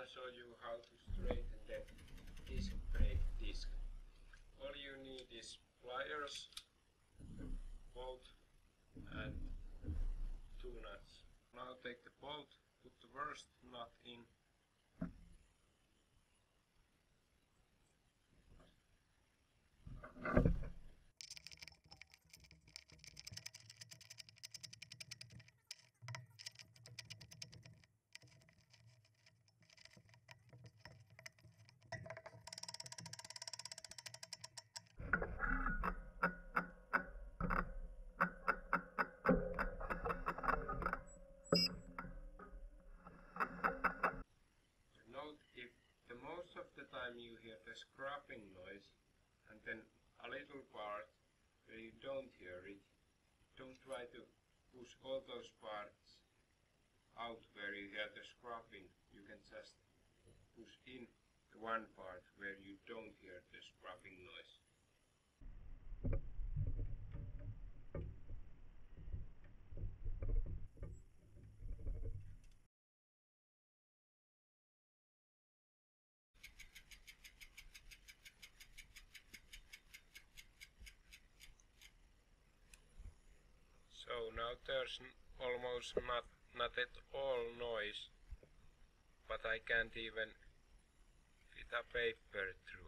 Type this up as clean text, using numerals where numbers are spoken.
gonna show you how to straighten the disc brake disc. All you need is pliers, bolt and 2 nuts. Now take the bolt, put the worst nut in. Note if the most of the time you hear the scraping noise and then a little part where you don't hear it, don't try to push all those parts out where you hear the scraping. You can just push in the one part where you don't hear the scraping noise. So now there's almost not at all noise, but I can't even fit a paper through.